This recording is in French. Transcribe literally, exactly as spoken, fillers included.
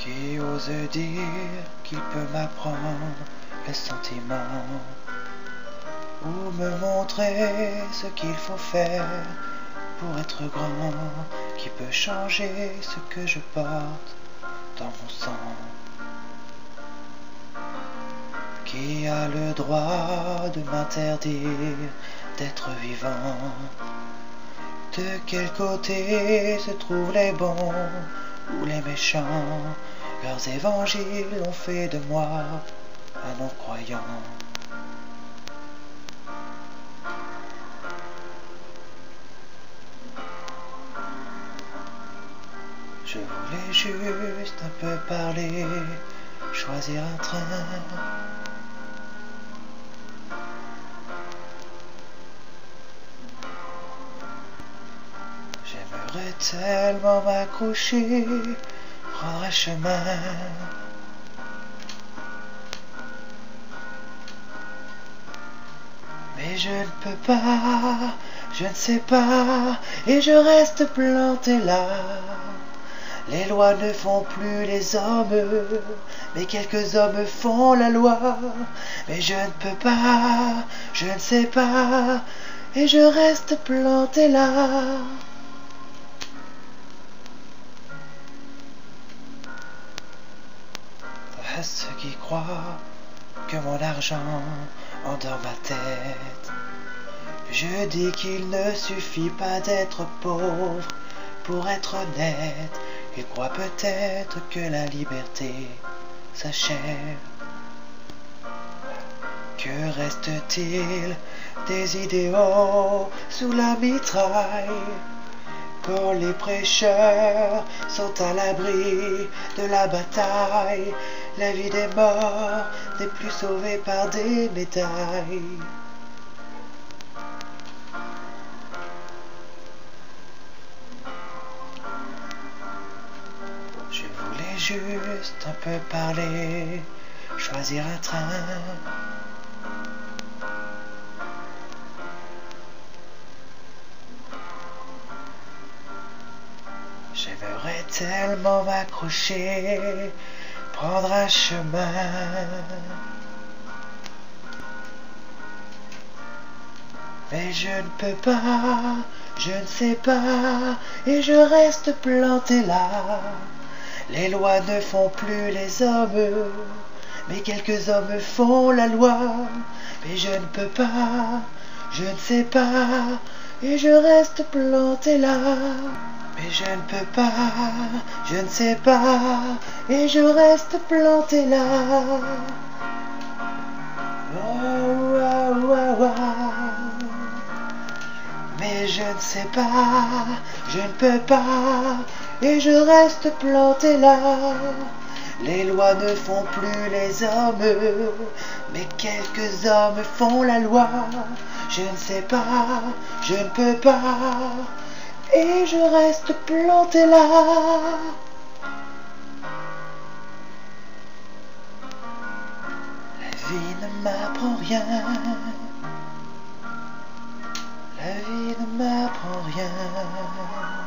Qui ose dire qu'il peut m'apprendre le sentiment, ou me montrer ce qu'il faut faire pour être grand, qui peut changer ce que je porte dans mon sang, qui a le droit de m'interdire d'être vivant. De quel côté se trouvent les bons ou les méchants? Leurs évangiles ont fait de moi un non-croyant. Je voulais juste un peu parler, choisir un train. J'aimerais tellement m'accrocher, prendre un chemin. Mais je ne peux pas, je ne sais pas, et je reste planté là. Les lois ne font plus les hommes, mais quelques hommes font la loi. Mais je ne peux pas, je ne sais pas, et je reste planté là. À ceux qui croient que mon argent endort ma tête, je dis qu'il ne suffit pas d'être pauvre pour être honnête. Ils croient peut-être que la liberté s'achève. Que reste-t-il des idéaux sous la mitraille, quand les prêcheurs sont à l'abri de la bataille? La vie des morts n'est plus sauvée par des médailles. Je voulais juste un peu parler, choisir un train. J'aimerais tellement m'accrocher, prendre un chemin. Mais je ne peux pas, je ne sais pas, et je reste planté là. Les lois ne font plus les hommes, mais quelques hommes font la loi. Mais je ne peux pas, je ne sais pas, et je reste planté là. Mais je ne peux pas, je ne sais pas, et je reste planté là. Oh, oh, oh, oh. Mais je ne sais pas, je ne peux pas, et je reste planté là. Les lois ne font plus les hommes, mais quelques hommes font la loi. Je ne sais pas, je ne peux pas, et je reste planté là. La vie ne m'apprend rien. La vie ne m'apprend rien.